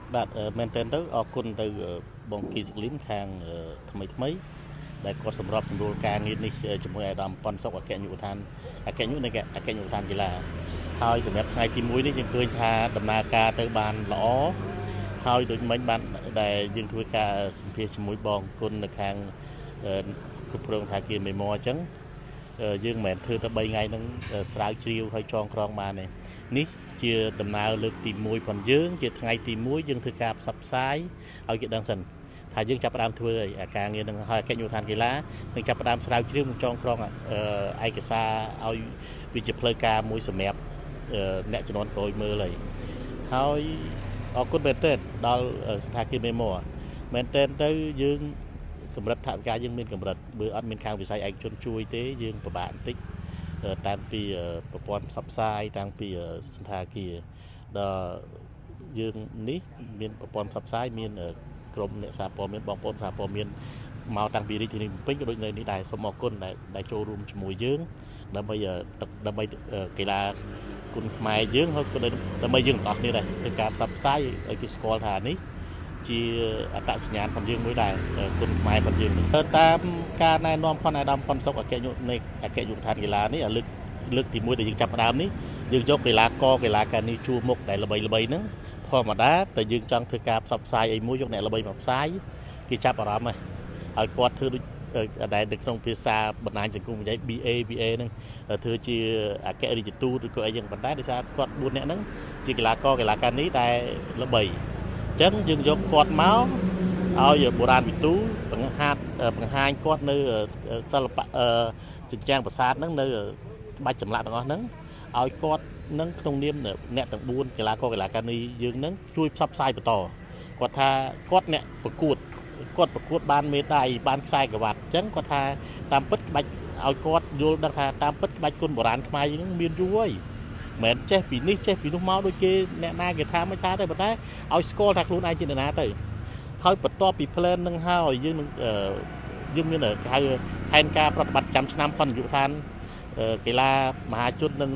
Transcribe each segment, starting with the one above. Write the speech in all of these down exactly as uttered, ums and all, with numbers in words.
បាទមែនទែនទៅអរគុណទៅបងគីសុកលីនខាងថ្មីថ្មីដែលគាត់សម្របសម្រួលការងារនេះជាមួយអាដាមប៉ុនសុកអគ្គនាយកដ្ឋានអគ្គនាយកនៃអគ្គនាយកដ្ឋានកីឡាហើយសម្រាប់ថ្ងៃទីមួយនេះយើងឃើញថាដំណើរការទៅបានល្អហើយដូចមិញបានដែលយើងធ្វើការសម្ភាសជាមួយបងគុណនៅខាងគ្រប់គ្រងថាគារមេមអញ្ចឹងយើងមិនមែនធ្វើតែបីថ្ងៃហ្នឹងស្រាវជ្រាវហើយចងក្រងបានទេនេះជាដំណើរលើកទីមួយផងយើងជាថ្ងៃទីមួយយើងធ្វើការផ្សព្វផ្សាយឲ្យគេដឹងសិនថាយើងចាប់ផ្ដើមធ្វើឲ្យការងារនឹងហើយអគ្គនាយកដ្ឋានកីឡានឹងចាប់ផ្ដើមស្រាវជ្រាវនិងចងក្រងឯកសារឲ្យវាជាផ្លូវការមួយសម្រាប់អ្នកជំនាន់ក្រោយមើលហើយហើយអរគុណមែនទែនដល់សន្តាគារមេមមែនទែនទៅយើងកម្រិតថវិកាយើងមានកម្រិតបើអត់មានខាងវិស័យឯកជនជួយទេយើងពិបាកបន្តិចតាំងពីប្រព័ន្ធផ្សព្វផ្សាយតាំងពីសន្តាគារដល់យើងនេះមានប្រព័ន្ធផ្សព្វផ្សាយមានក្រុមអ្នកសារព័ត៌មានបងប្អូនសារព័ត៌មានមកតាំងពីរាជធានីភ្នំពេញក៏ដូចនៅនេះដែរសូមអរគុណដែលដែលចូលរួមជាមួយយើងដើម្បីដើម្បីកីឡាគុណខ្មែរយើងហើយក៏ដើម្បីយើងទាំងអស់គ្នាដែរធ្វើការផ្សព្វផ្សាយឲ្យគេស្គាល់ថានេះជាអត្តសញ្ញាណរបស់យើងមួយដែរគុណខ្មែររបស់យើងតាមការណែនាំផងអាដាមប៉ុនសុកអគ្គនាយកនៃអគ្គនាយកដ្ឋានកីឡានេះលើកលើកទីមួយដែលយើងចាប់ផ្ដើមនេះយើងយកកីឡាករកីឡាកានីជួរមុខដែលល្បីល្បីហ្នឹងធម្មតាតែយើងចង់ធ្វើការផ្សព្វផ្សាយអីមួយយកអ្នកល្បីមកផ្សាយគេចាប់អារម្មណ៍ហើយគាត់ធ្វើដូចដែលនៅក្នុងភាសាបណ្ដាញសង្គមនិយាយ ប៊ី เอ ប៊ី เอ ហ្នឹងធ្វើជាអគ្គរដ្ឋទូតឬក៏អីយ៉ាងប៉ុន្តែដោយសារគាត់បួននាក់ហ្នឹងជាកីឡាករកីឡាកានីដែលល្បីអញ្ចឹងយើងយកគាត់មកឲ្យបុរាណវិទូបង្ហាត់បង្ហាញគាត់នៅសិល្បៈជញ្ជាំងប្រាសាទហ្នឹងនៅក្បាច់ចម្លាក់ទាំងអស់ហ្នឹងឲ្យគាត់នឹងក្នុងនាមអ្នកទាំងបួនកីឡាករកីឡាកានីយើងនឹងជួយផ្សព្វផ្សាយបន្តគាត់ថាគាត់អ្នកប្រកួតគាត់ប្រកួតបានមេដាយបានខ្សែក្រវ៉ាត់អញ្ចឹងគាត់ថាតាមពិតក្បាច់ឲ្យគាត់យល់ដឹងថាតាមពិតក្បាច់គុណបុរាណខ្មែរយើងមានយូរហើយមិនចេះពីនេះចេះពីនោះមកដូចគេអ្នកណាគេថាមិនថាទេប៉ុន្តែឲ្យស្គាល់ថាខ្លួនឯងជាអ្នកណាទៅហើយបន្ទាប់ពី plan នឹងហើយយើងនឹងយើងមានគេហៅផែនការប្រតិបត្តិចាំឆ្នាំផងនាយកដ្ឋានកីឡាមហាជននឹង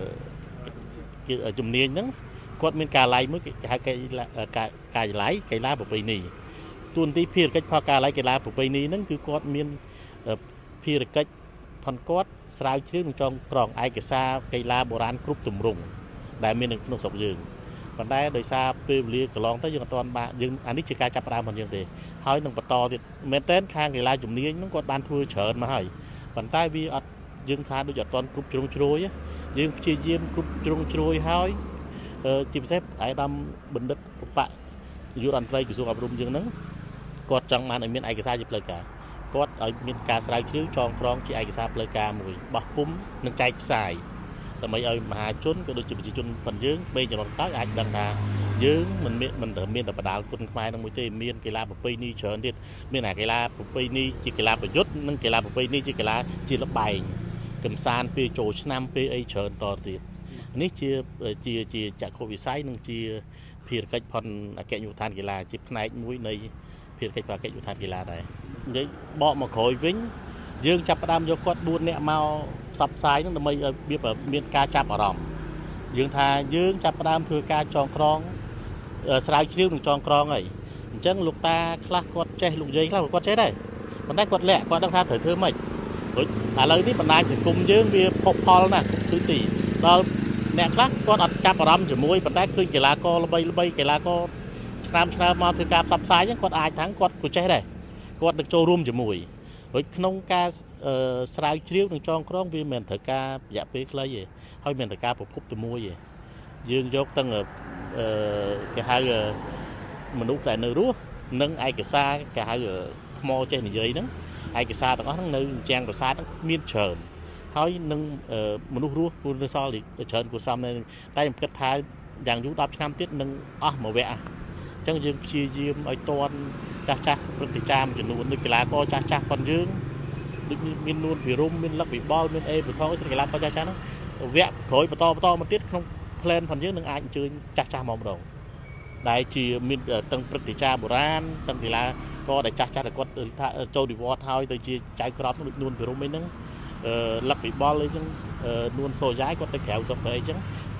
ជំនាញហ្នឹងគាត់មានការឡាយមួយគេហៅគេការឡាយកីឡាប្រពៃណីទួនាទីភារកិច្ចផលការឡាយកីឡាប្រពៃណីហ្នឹងគឺគាត់មានភារកិច្ចផនគាត់ស្រាវជ្រាវនិងចងក្រងឯកសារកីឡាបុរាណគ្រប់ទម្រង់ដែលមាននៅក្នុងស្រុកយើងប៉ុន្តែដោយសារពេលវេលាកន្លងទៅយើងអត់ទាន់បានយើងអានេះជាការចាប់ផ្ដើមរបស់យើងទេហើយនឹងបន្តទៀតមែនតើខាងកីឡាជំនាញហ្នឹងគាត់បានធ្វើច្រើនមកហើយប៉ុន្តែវាអត់យើងថាដូចអត់ទាន់គ្រប់ជ្រុងជ្រោយយើងព្យាយាមគ្រប់ជ្រុងជ្រោយហើយជាពិសេសអាយដាមបណ្ឌិតឧបនាយករដ្ឋមន្ត្រីក្រសួងអប់រំយើងហ្នឹងគាត់ចង់បានឲ្យមានឯកសារជាផ្លូវការគាត់ឲ្យមានការស្រាវជ្រាវចងក្រងជាឯកសារផ្លូវការមួយបោះពុំនិងចែកផ្សាយដើម្បីឲ្យមហាជនក៏ដូចជាប្រជាជនប៉ុនយើងពេលជំនាន់ក្រោយអាចដឹងថាយើងមិនមានមិនត្រឹមមានតែបដាលគុណខ្មែរនឹងមួយទេមានកីឡាប្រពៃណីច្រើនទៀតមានអាកីឡាប្រពៃណីជាកីឡាប្រយុទ្ធនិងកីឡាប្រពៃណីជាកីឡាជាល្បែងកំសាន្តពេលចូលឆ្នាំពេលអីច្រើនតទៀតនេះជាជាជាចក្ខុវិស័យនិងជាភារកិច្ចផងអគ្គនាយកដ្ឋានកីឡាជាផ្នែកមួយនៃភារកិច្ចរបស់អគ្គនាយកដ្ឋានកីឡាដែរនិយាយបកមកក្រោយវិញយើងចាប់ផ្ដើមយកគាត់បួននាក់មកផ្សព្វផ្សាយនឹងដើម្បីឲ្យមានការចាប់អារម្មណ៍យើងថាយើងចាប់ផ្ដើមធ្វើការចងក្រងស្រាវជ្រាវនិងចងក្រងហើយអញ្ចឹងលោកតាខ្លះគាត់ចេះលោកយាយខ្លះគាត់ចេះដែរប៉ុន្តែគាត់លាក់គាត់ដឹងថាត្រូវធ្វើម៉េចដូចឥឡូវនេះបណ្ដាញសង្គមយើងវាផុសផលណាស់គឺទីដល់អ្នកខ្លះគាត់អត់ចាប់អារម្មណ៍ជាមួយប៉ុន្តែឃើញកីឡាករល្បីល្បីកីឡាករឆ្នាំឆ្នាំមកធ្វើការផ្សព្វផ្សាយហ្នឹងគាត់អាចថាគាត់ក៏ចេះដែរគាត់នឹងចូលរួមជាមួយដូចក្នុងការស្រាវជ្រាវនិងចងក្រងវាមិនត្រូវការរយៈពេលខ្លីទេហើយមិនត្រូវការប្រភពតែមួយទេយើងយកទាំងគេហៅមនុស្សដែលនៅរស់និងឯកសារគេហៅថ្មចេះនិយាយហ្នឹងឯកសារទាំងអស់ហ្នឹងនៅជាងប្រាសាទហ្នឹងមានច្រើនហើយនឹងមនុស្សរស់គួរនៅសល់ច្រើនគួរសមតែខ្ញុំគិតថាយ៉ាងយូរដប់ឆ្នាំទៀតនឹងអស់មួយវគ្គអញ្ចឹងយើងព្យាយាមឲ្យតន់ចាស់ចាស់ព្រឹត្តិការណ៍ចំនួនដូចកីឡាករចាស់ចាស់ប៉ុនយើងដូចមាននួនវិរុំមានលឹកវិបលមានអេបថងស្រីកីឡាករចាស់ចាស់ហ្នឹងវគ្គក្រោយបន្តបន្តមកទៀតក្នុង plan ប៉ុនយើងនឹងអាចអញ្ជើញចាស់ចាស់មកម្ដងដែលជាមានទាំងព្រឹត្តិការណ៍បុរាណទាំងកីឡាករដែលចាស់ចាស់ដែលគាត់ថាចូលនិវត្តន៍ហើយទៅជាចៅក្រមដូចនួនវិរុំអីហ្នឹងលឹកវិបលអីចឹងនួនសូយ៉ាយគាត់ទៅក្រៅស្រុកទៅអីចឹង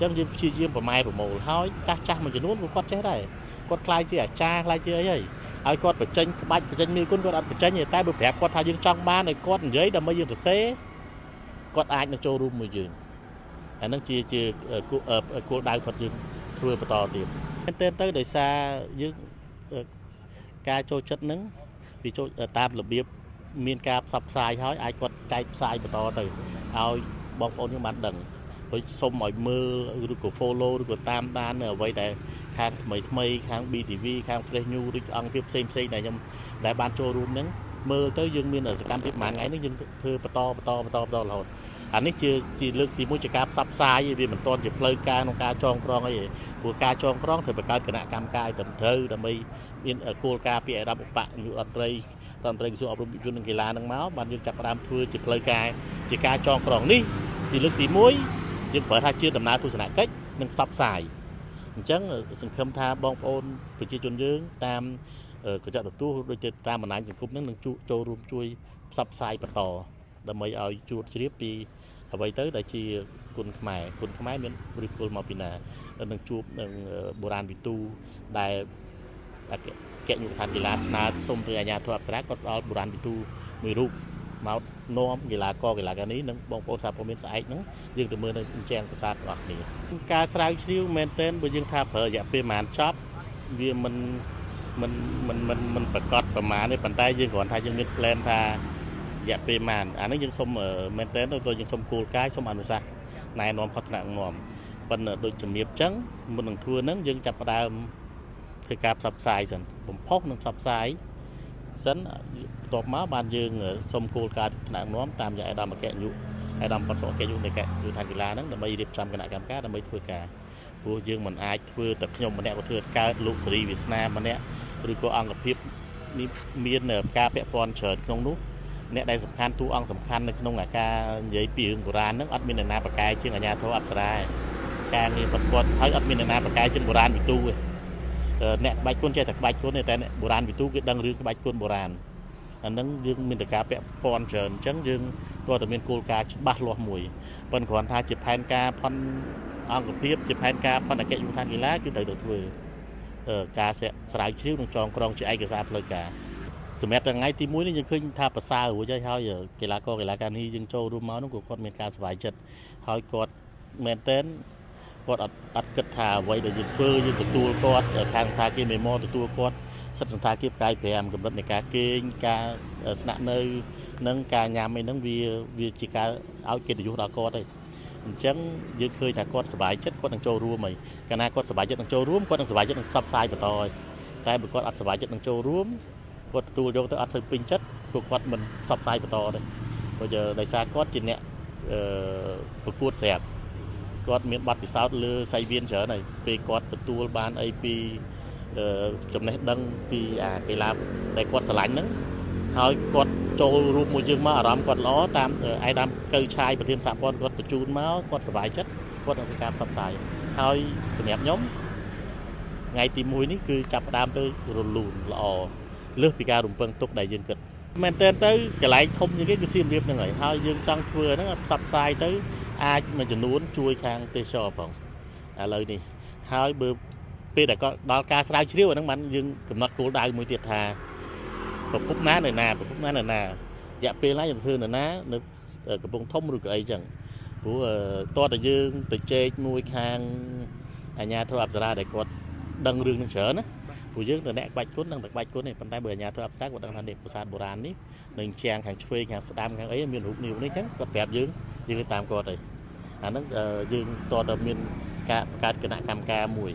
ចឹងយើងព្យាយាមប្រម៉ែប្រមូលហើយចាស់ចាស់មួយចំនួនគាត់ចេះដែរគាត់ខ្លាយជាអាចារ្យខ្លាយជាអីហើយឲ្យគាត់បញ្ចេញក្បាច់បញ្ចេញមីគុណគាត់អត់បញ្ចេញទេតែបើប្រាប់គាត់ថាយើងចង់បានឲ្យគាត់និយាយដើម្បីយើងសរសេរគាត់អាចនឹងចូលរួមមួយយើងអាហ្នឹងជាជាគោលដៅគាត់យើងធ្វើបន្តទៀតមែនទែនទៅដោយសារយើងការចូលចិត្តហ្នឹងវាចូលតាមរបៀបមានការផ្សព្វផ្សាយហើយអាចគាត់ចែកផ្សាយបន្តទៅឲ្យបងប្អូនយើងបានដឹងដូចសុំឲ្យមើលឬក៏ follow ឬក៏តាមដាននៅអ្វីដែលខាងថ្មីថ្មីខាង ប៊ី ទី វី ខាង Fresh News ឬអង្គភាពផ្សេងផ្សេងដែលខ្ញុំដែលបានចូលរួមហ្នឹងមើលទៅយើងមានសកម្មភាពប្រហែលថ្ងៃនេះយើងធ្វើបន្តបន្តបន្តបន្តរហូតអានេះជាជាលើកទីមួយជាការផ្សព្វផ្សាយវាមិនទាន់ជាផ្លូវការក្នុងការចងក្រងអីព្រោះការចងក្រងត្រូវបង្កើតគណៈកម្មការឲ្យត្រឹមត្រូវដើម្បីមានគោលការណ៍ពីអារម្មណ៍ឧបយុរដ្ឋត្រីរដ្ឋមន្ត្រីក្រសួងអប់រំយុវជននិងកីឡានឹងមកបានយើងចាប់ផ្ដើមធ្វើជាផ្លូវការជាការចងក្រងនេះជាលើកទីមួយយើងប្រើថាជាដំណើរទស្សនកិច្ចនិងផ្សព្វផ្សាយអញ្ចឹងសង្ឃឹមថាបងប្អូនប្រជាជនយើងតាមកញ្ចក់ទទួលដូចជាតាមបណ្ដាញសង្គមហ្នឹងនឹងចូលរួមជួយផ្សព្វផ្សាយបន្តដើម្បីឲ្យជួបជ្រាបពីអ្វីទៅដែលជាគុណខ្មែរគុណខ្មែរមានឫសគល់មកពីណានឹងជួបនឹងបុរាណវិទូដែលអគ្គនាយកដ្ឋានកីឡាស្នើសុំទៅអាជ្ញាធរអប្សរាគាត់ដល់បុរាណវិទូមួយរូបមកនាំកីឡាករកីឡាកានេះនឹងបងប្អូនសារព័ត៌មានស្អែកហ្នឹងយើងទៅមើលនៅអញ្ចឹងប្រាសាទរបស់គ្នាការស្រាវជ្រាវមែនទែនបើយើងថាប្រើរយៈពេលប្រហែលចប់វាមិនមិនមិនមិនមិនប្រកាសប្រមាណទេប៉ុន្តែយើងគ្រាន់ថាយើងមាន plan ថារយៈពេលប្រហែលអានេះយើងសុំមែនទែនទៅយើងសុំគោលការណ៍សុំអនុសាសន៍ណែនាំផុតថ្នាក់នាំប៉ុន្តែដូចជំរាបចឹងមុននឹងធ្វើហ្នឹងយើងចាប់ផ្ដើមធ្វើការផ្សព្វផ្សាយសិនបំផុសនឹងផ្សព្វផ្សាយសិនបន្ទាប់មកបានយើងសុំគោលការណ៍ថ្នាក់នាំតាមយ៉ាងឯកឧត្តមអគ្គនាយកឯកឧត្តមប៉ុនសុខអគ្គនាយកនៃយុទ្ធសាស្ត្រកីឡាហ្នឹងដើម្បីរៀបចំគណៈកម្មការដើម្បីធ្វើការព្រោះយើងមិនអាចធ្វើតែខ្ញុំម្នាក់ក៏ធ្វើកើតលោកសេរីវាសនាម្នាក់ឬក៏អង្គភាពនេះមានការពាក់ព័ន្ធច្រើនក្នុងនោះអ្នកដែលសំខាន់តួអង្គសំខាន់នៅក្នុងអាការនិយាយពីរឿងបុរាណហ្នឹងអត់មានអ្នកណាប្រកែកជាងអាជ្ញាធរអប្សរាការងារប្រព័ន្ធហើយអត់មានអ្នកណាប្រកែកជាងបុរាណវិទូទេអ្នកក្បាច់គុណចេះតែក្បាច់គុណទេតែបុរាណវិទូគេដឹងរឿងក្បាច់គុណបុរាណអាហ្នឹងយើងមានតែការពាក់ព័ន្ធច្រើនអញ្ចឹងយើងគាត់តែមានគោលការណ៍ច្បាស់លាស់មួយប៉ុន្តែគ្រាន់ថាជាផែនការផុនអង្គភាពជាផែនការផុនអគ្គនាយកដ្ឋានកីឡាគឺត្រូវទៅធ្វើការស្រាវជ្រាវនិងចងក្រងជាឯកសារផ្លូវការសម្រាប់ថ្ងៃទីមួយនេះយើងឃើញថាប្រសើររួចហើយហើយកីឡាករកីឡាកានេះយើងចូលរួមមកនោះក៏គាត់មានការសប្បាយចិត្តហើយគាត់មែនទែនគាត់អត់អត់គិតថាអ្វីដែលយើងធ្វើយើងទទួលគាត់ខាងថាគេមេម៉ទទួលគាត់សិទ្ធិសន្តាគារផ្កាយប្រាំកម្រិតនៃការគេងការស្នាក់នៅនិងការញ៉ាំអីហ្នឹងវាវាជាការឲ្យកិត្តិយសដល់គាត់ហើយអញ្ចឹងយើងឃើញថាគាត់សប្បាយចិត្តគាត់នឹងចូលរួមហើយកាលណាគាត់សប្បាយចិត្តនឹងចូលរួមគាត់នឹងសប្បាយចិត្តនឹងផ្សព្វផ្សាយបន្តហើយតែបើគាត់អត់សប្បាយចិត្តនឹងចូលរួមគាត់ទទួលយកទៅអត់ទៅពេញចិត្តព្រោះគាត់មិនផ្សព្វផ្សាយបន្តទេព្រោះដោយសារគាត់ជាអ្នកប្រកួតស្រាប់គាត់មានបទពិសោធន៍លើសៃវៀនច្រើនហើយពេលគាត់ទទួលបានអីពីចំណេះដឹងពីអាកីឡាដែលគាត់ស្រឡាញ់ហ្នឹងហើយគាត់ចូលរួមមួយយើងមកអារម្មណ៍គាត់ល្អតាមឯកឧត្តមកៅឆាយប្រធានសហព័ន្ធគាត់បញ្ជូនមកគាត់សប្បាយចិត្តគាត់នឹងធ្វើការផ្សព្វផ្សាយហើយសម្រាប់ខ្ញុំថ្ងៃទីមួយនេះគឺចាប់ផ្ដើមទៅរលូនល្អលើសពីការរំពឹងទុកដែលយើងគិតមែនតើទៅកន្លែងធំជាងគេគឺសៀមរាបហ្នឹងហើយហើយយើងចង់ធ្វើហ្នឹងផ្សព្វផ្សាយទៅអាចមួយចំនួនជួយខាងទេសចរផងឥឡូវនេះហើយបើពេលដែលគាត់ដល់ការស្រាវជ្រាវអាហ្នឹងបានយើងកំណត់គោលដៅមួយទៀតថាប្រភពណានៅណាប្រភពណានៅណារយៈពេលណាយើងធ្វើនៅណានៅកំពង់ធំឬក៏អីចឹងព្រោះតើតើយើងទៅជែកមួយខាងអាជ្ញាធរអប្សរាដែលគាត់ដឹងរឿងនឹងច្រើនណាព្រោះយើងទៅអ្នកក្បាច់គុណនឹងតែក្បាច់គុណទេប៉ុន្តែបើអាជ្ញាធរអប្សរាគាត់ដឹងថានេះប្រាសាទបុរាណនេះនឹងជាងខាងឆ្វេងខាងស្ដាំខាងអីមានរូបនាងនេះចឹងគាត់ប្រាប់យើងយើងទៅតាមគាត់ទៅអាហ្នឹងយើងតើតើមានការបង្កើតគណៈកម្មការមួយ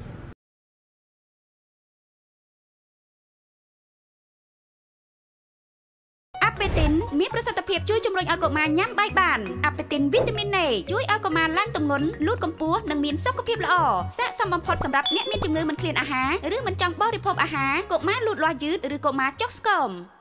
អាប៉េទីនមានប្រសិទ្ធភាពជួយជំរុញឲ្យកុមារញ៉ាំបាយបានអាប៉េទីនវីតាមីន A ជួយឲ្យកុមារឡើងទម្ងន់លូតកម្ពស់និងមានសុខភាពល្អស័ក្តិសមបំផុតសម្រាប់អ្នកមានជំងឺមិនឃ្លានអាហារឬមិនចង់បរិភោគអាហារកុមារលូតលាស់យឺតឬកុមារចុះស្គម